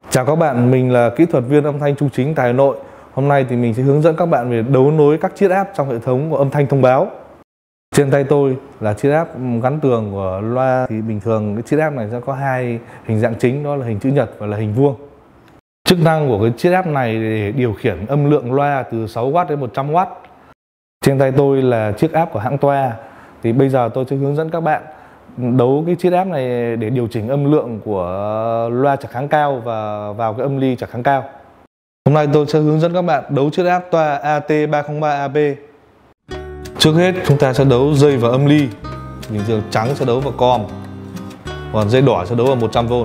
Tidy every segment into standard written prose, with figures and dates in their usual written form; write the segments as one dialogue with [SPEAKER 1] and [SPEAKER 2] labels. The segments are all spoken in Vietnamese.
[SPEAKER 1] Chào các bạn, mình là kỹ thuật viên âm thanh Trung Chính tại Hà Nội. Hôm nay thì mình sẽ hướng dẫn các bạn về đấu nối các chiết áp trong hệ thống của âm thanh thông báo. Trên tay tôi là chiết áp gắn tường của loa. Thì bình thường cái chiết áp này sẽ có hai hình dạng chính, đó là hình chữ nhật và là hình vuông. Chức năng của cái chiết áp này để điều khiển âm lượng loa từ 6W đến 100W. Trên tay tôi là chiếc áp của hãng Toa. Thì bây giờ tôi sẽ hướng dẫn các bạn đấu cái chiết áp này để điều chỉnh âm lượng của loa chạc kháng cao và vào cái âm ly chạc kháng cao. Hôm nay tôi sẽ hướng dẫn các bạn đấu chiết áp Toa AT303AB. Trước hết chúng ta sẽ đấu dây và âm ly. Bình thường trắng sẽ đấu vào com, còn dây đỏ sẽ đấu vào 100V.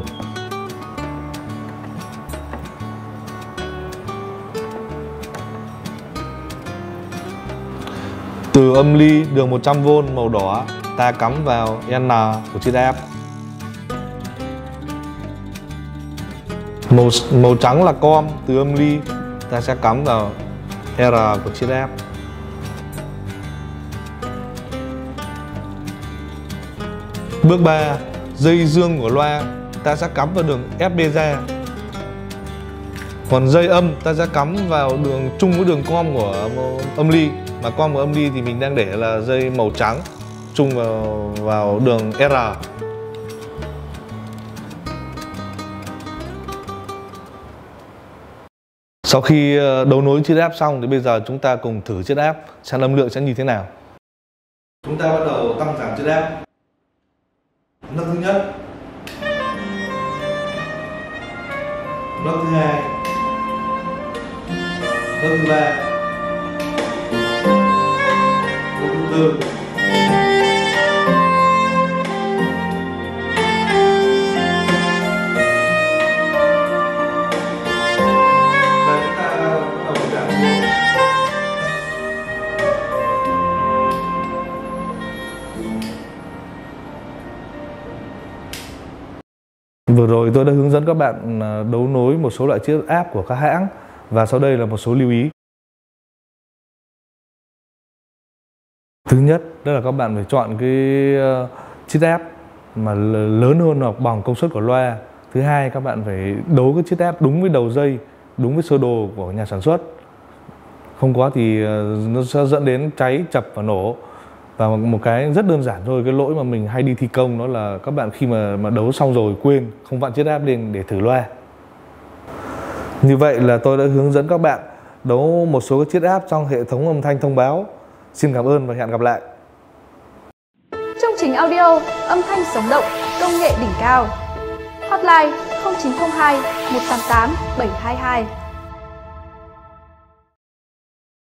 [SPEAKER 1] Từ âm ly đường 100V màu đỏ ta cắm vào N của chiết áp. Màu trắng là com, từ âm ly ta sẽ cắm vào R của chiết áp. Bước 3, dây dương của loa ta sẽ cắm vào đường FB ra. Còn dây âm ta sẽ cắm vào đường chung với đường com của âm ly. Mà com của âm ly thì mình đang để là dây màu trắng chung vào đường R. Sau khi đấu nối chiết áp xong thì bây giờ chúng ta cùng thử chiết áp xem âm lượng sẽ như thế nào. Chúng ta bắt đầu tăng giảm chiết áp. Nấc thứ nhất, nấc thứ hai, nấc thứ ba, nấc thứ tư. Vừa rồi tôi đã hướng dẫn các bạn đấu nối một số loại chiết áp của các hãng, và sau đây là một số lưu ý. Thứ nhất, đó là các bạn phải chọn cái chiết áp mà lớn hơn hoặc bằng công suất của loa. Thứ hai, các bạn phải đấu cái chiết áp đúng với đầu dây, đúng với sơ đồ của nhà sản xuất. Không có thì nó sẽ dẫn đến cháy, chập và nổ. Và một cái rất đơn giản thôi, cái lỗi mà mình hay đi thi công đó là các bạn khi mà đấu xong rồi quên không vặn chiết áp lên để thử loa. Như vậy là tôi đã hướng dẫn các bạn đấu một số cái chiết áp trong hệ thống âm thanh thông báo. Xin cảm ơn và hẹn gặp lại.
[SPEAKER 2] Trung Chính Audio, âm thanh sống động, công nghệ đỉnh cao. Hotline 0902 188 722.